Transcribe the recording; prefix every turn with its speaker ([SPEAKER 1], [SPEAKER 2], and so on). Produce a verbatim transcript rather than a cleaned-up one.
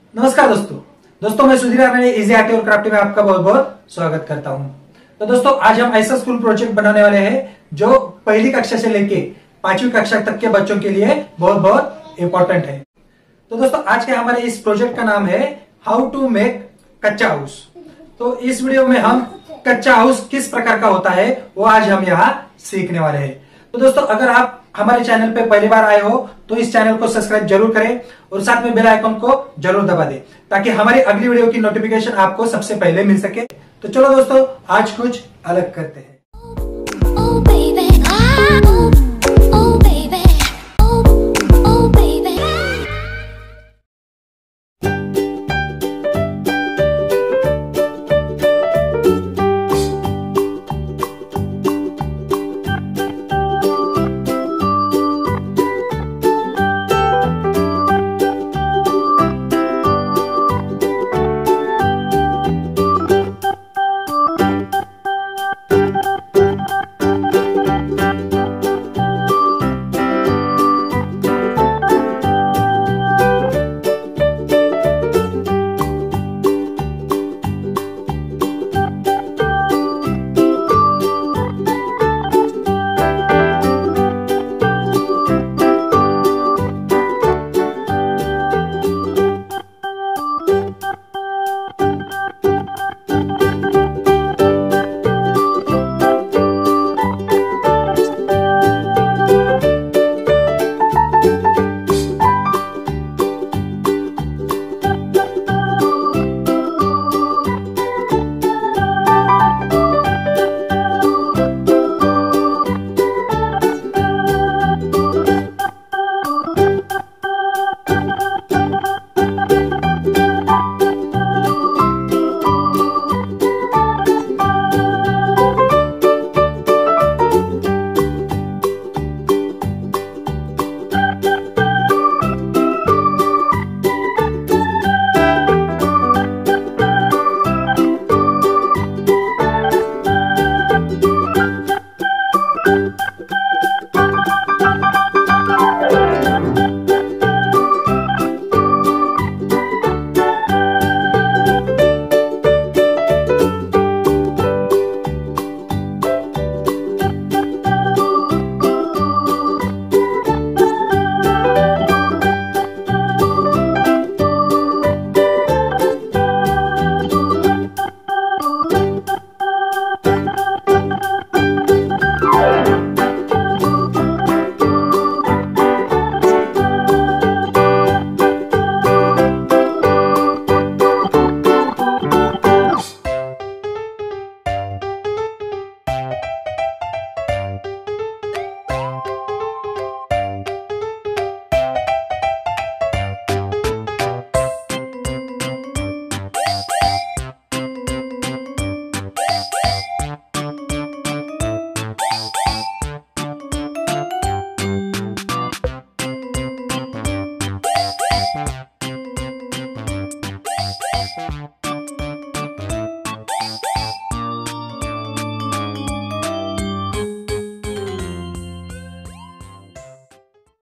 [SPEAKER 1] नमस्कार दोस्तों दोस्तों मैं सुधीर आर्य इजी आर्ट और क्राफ्ट में आपका बहुत बहुत स्वागत करता हूं। तो दोस्तों आज हम ऐसा स्कूल प्रोजेक्ट बनाने वाले हैं जो पहली कक्षा से लेके पांचवी कक्षा तक के बच्चों के लिए बहुत बहुत इंपॉर्टेंट है। तो दोस्तों आज के हमारे इस प्रोजेक्ट का नाम है how to make kachcha house. तो इस वीडियो में हम कच्चा हाउस किस प्रकार का होता है वो आज हम यहाँ सीखने वाले हैं। तो दोस्तों अगर आप हमारे चैनल पे पहली बार आए हो तो इस चैनल को सब्सक्राइब जरूर करें और साथ में बेल आइकन को जरूर दबा दें ताकि हमारी अगली वीडियो की नोटिफिकेशन आपको सबसे पहले मिल सके। तो चलो दोस्तों आज कुछ अलग करते हैं।
[SPEAKER 2] Oh baby, oh, oh baby, oh, oh baby. Bye.